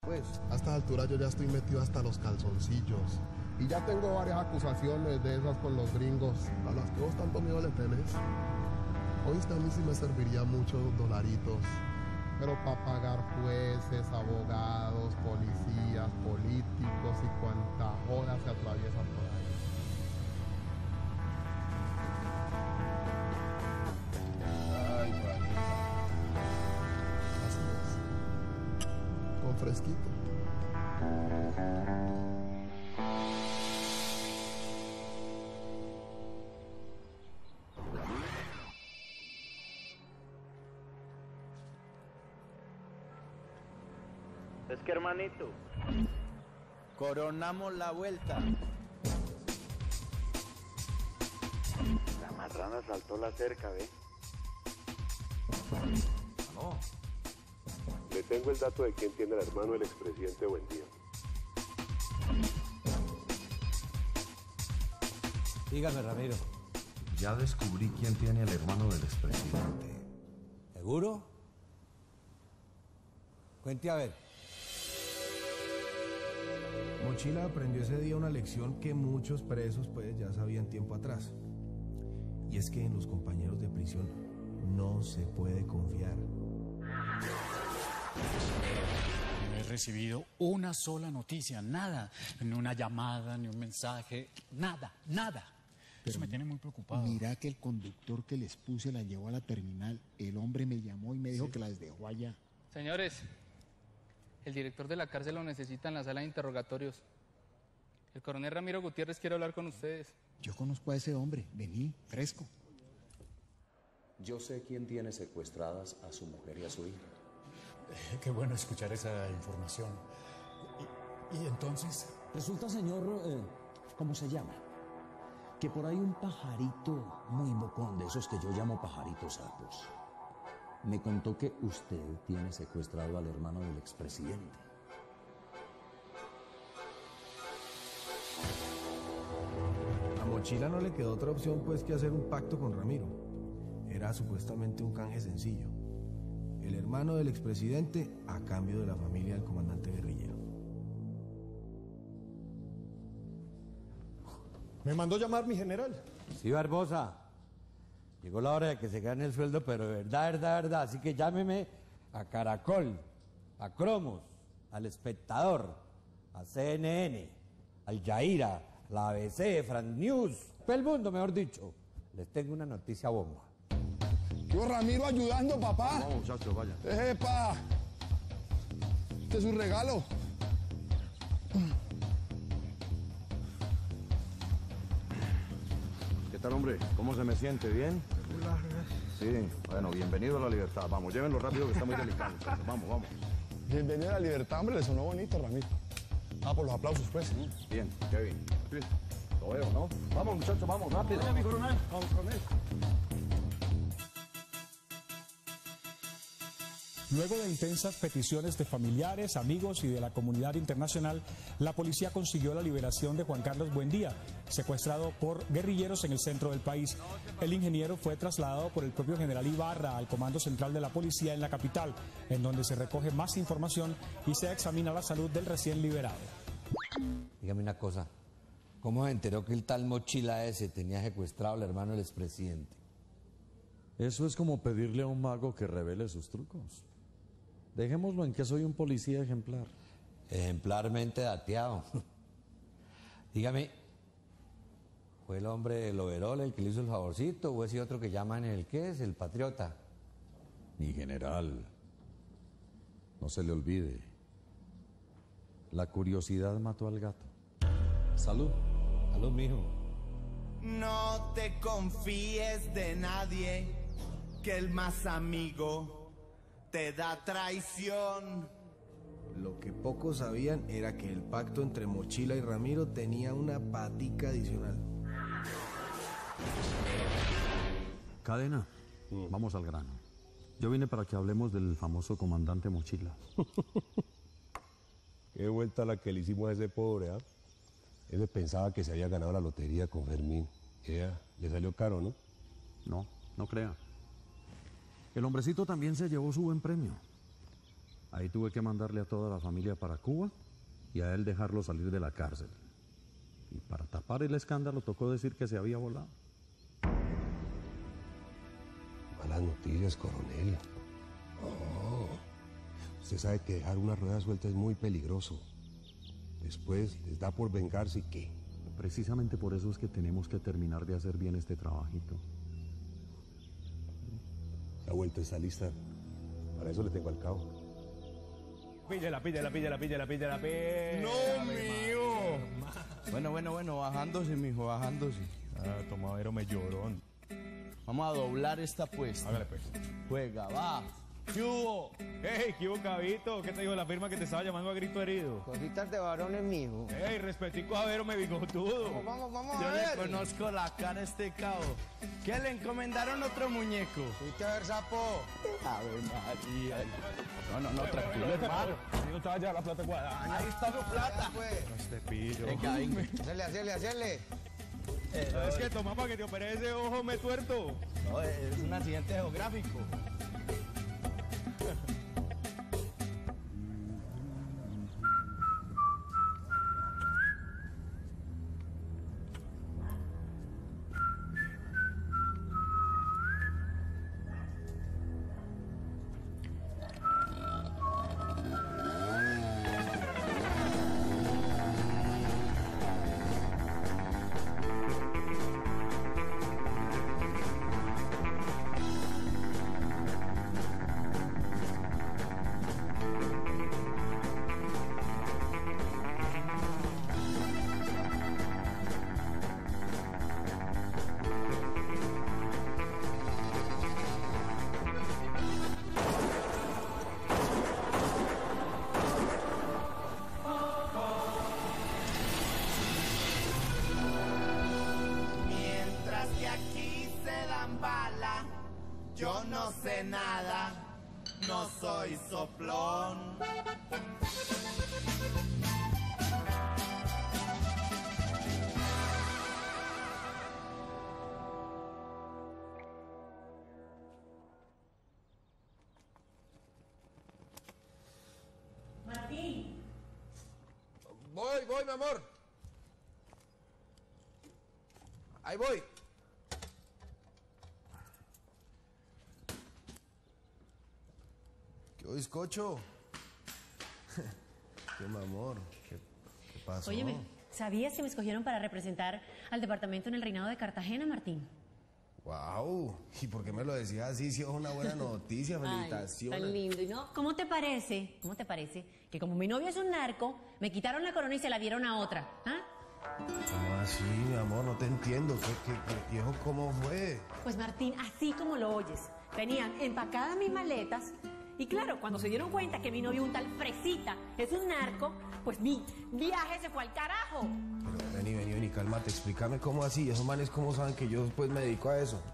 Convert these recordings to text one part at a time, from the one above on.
Pues, a estas alturas yo ya estoy metido hasta los calzoncillos. Y ya tengo varias acusaciones de esas con los gringos, a las que vos tanto miedo le tenés. Oíste, a mí sí me serviría mucho dolaritos. Pero para pagar jueces, abogados, policías, políticos y cuanta joda se atraviesa por ahí. Ay, Juanita. Así es. Con fresquito. Es que, hermanito, coronamos la vuelta. La marrana saltó la cerca, ¿ve? No. Le tengo el dato de quién tiene el hermano del expresidente Buendía. Dígame, Ramiro. Ya descubrí quién tiene el hermano del expresidente. ¿Seguro? Cuente a ver. Mochila aprendió ese día una lección que muchos presos pues ya sabían tiempo atrás. Y es que en los compañeros de prisión no se puede confiar. No he recibido una sola noticia, nada. Ni una llamada, ni un mensaje, nada. Eso me tiene muy preocupado. Mira que el conductor que les puse la llevó a la terminal. El hombre me llamó y me dijo que las dejó allá. Señores, el director de la cárcel lo necesita en la sala de interrogatorios. El coronel Ramiro Gutiérrez quiere hablar con ustedes. Yo conozco a ese hombre. Vení, fresco. Yo sé quién tiene secuestradas a su mujer y a su hija. Qué bueno escuchar esa información. ¿Y entonces? Resulta, señor, ¿cómo se llama? Que por ahí un pajarito muy bocón, de esos que yo llamo pajaritos sapos, me contó que usted tiene secuestrado al hermano del expresidente. A Mochila no le quedó otra opción pues que hacer un pacto con Ramiro. Era supuestamente un canje sencillo. El hermano del expresidente a cambio de la familia del comandante guerrillero. ¿Me mandó llamar mi general? Sí, Barbosa. Llegó la hora de que se gane el sueldo, pero de verdad. Así que llámeme a Caracol, a Cromos, al Espectador, a CNN, al Yaira, a la ABC, France News, todo el mundo, mejor dicho. Les tengo una noticia bomba. Yo, Ramiro, ayudando, papá. No, muchachos, vaya. ¡Epa! Este es un regalo. ¿Qué tal, hombre? ¿Cómo se me siente? ¿Bien? Sí, bueno, bienvenido a la libertad. Vamos, llévenlo rápido que está muy delicado. Muchachos. Vamos. Bienvenido a la libertad, hombre. Le sonó bonito, Ramiro. Ah, por los aplausos, pues. Bien, qué bien. Sí, lo veo, ¿no? Vamos, muchachos, vamos, rápido. Vamos, coronel. Vamos, coronel. Luego de intensas peticiones de familiares, amigos y de la comunidad internacional, la policía consiguió la liberación de Juan Carlos Buendía, secuestrado por guerrilleros en el centro del país. El ingeniero fue trasladado por el propio general Ibarra al Comando Central de la Policía en la capital, en donde se recoge más información y se examina la salud del recién liberado. Dígame una cosa, ¿cómo se enteró que el tal Mochila ese tenía secuestrado al hermano del expresidente? Eso es como pedirle a un mago que revele sus trucos. Dejémoslo en que soy un policía ejemplar. Ejemplarmente dateado. Dígame, ¿fue el hombre del overol el que le hizo el favorcito o ese otro que llaman el qué es, el patriota? Mi general, no se le olvide, la curiosidad mató al gato. Salud. Salud, mijo. No te confíes de nadie, que el más amigo te da traición. Lo que pocos sabían era que el pacto entre Mochila y Ramiro tenía una patica adicional. Cadena, vamos al grano. Yo vine para que hablemos del famoso comandante Mochila. Qué vuelta la que le hicimos a ese pobre, ¿ah? Ese pensaba que se había ganado la lotería con Fermín. Le salió caro, ¿no? No crea. El hombrecito también se llevó su buen premio. Ahí tuve que mandarle a toda la familia para Cuba y a él dejarlo salir de la cárcel. Y para tapar el escándalo tocó decir que se había volado. Malas noticias, coronel. No. Usted sabe que dejar una rueda suelta es muy peligroso. Después les da por vengarse y ¿qué? Precisamente por eso es que tenemos que terminar de hacer bien este trabajito. La vuelta está lista. Para eso le tengo al cabo. Píllala. ¡No, mío! Bueno, bajándose, mijo, bajándose. Ah, tomadero me llorón. Vamos a doblar esta apuesta. Hágale pues. Juega, va. ¿Qué hubo? ¡Ey, qué hubo, cabito! ¿Qué te dijo la firma que te estaba llamando a grito herido? Cositas de varones, mijo. ¡Ey, respetico a Vero, me bigotudo! Vamos Yo a ver. le conozco la cara a este cabo. ¿Qué le encomendaron otro muñeco? ¿Fuiste a ver, sapo? Ave María. No, tranquilo, hermano. Si no estaba ya la plata guadaña. Ahí está su plata. Pues. No, este pillo. Venga. Hacerle. ¿Sabes qué? Toma para que te opere ese ojo, me tuerto. No, es un accidente geográfico. Yo no sé nada, no soy soplón. Martín. Voy, mi amor. Ahí voy. ¿Qué bizcocho? ¿Qué, mi amor? ¿Qué pasó? Óyeme, ¿sabías que me escogieron para representar al departamento en el Reinado de Cartagena, Martín? ¡Wow! ¿Y por qué me lo decías así? Si es una buena noticia, felicitaciones. Ay, tan lindo, ¿y no? ¿Cómo te parece que como mi novio es un narco, me quitaron la corona y se la dieron a otra? ¿Ah? ¿Cómo así, mi amor? No te entiendo. ¿Y eso cómo fue? Pues Martín, así como lo oyes, tenían empacadas mis maletas y claro, cuando se dieron cuenta que mi novio, un tal Fresita, es un narco, pues mi viaje se fue al carajo. Pero vení, cálmate, explícame cómo así. Esos manes, ¿cómo saben que yo pues me dedico a eso?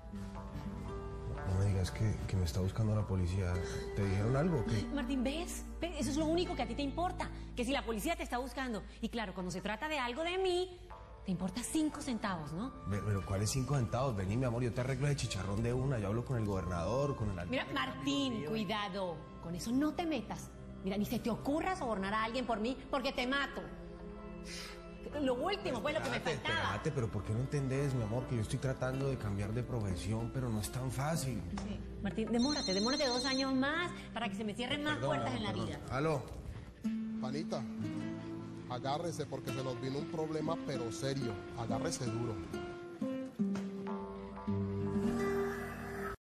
No me digas que me está buscando la policía. ¿Te dijeron algo o qué? Martín, ¿ves? Eso es lo único que a ti te importa, que si la policía te está buscando. Y claro, cuando se trata de algo de mí, te importa 5 centavos, ¿no? Pero ¿cuáles 5 centavos? Vení, mi amor, yo te arreglo de chicharrón de una. Yo hablo con el gobernador, con el... Mira, Martín, cuidado. Con eso no te metas. Mira, ni se te ocurra sobornar a alguien por mí, porque te mato. Lo último fue lo que me faltaba. Espérate, pero ¿por qué no entendés, mi amor? Que yo estoy tratando de cambiar de profesión, pero no es tan fácil. Sí. Martín, demórate 2 años más para que se me cierren más puertas en la vida. Aló. Panita, agárrese porque se nos vino un problema, pero serio. Agárrese duro.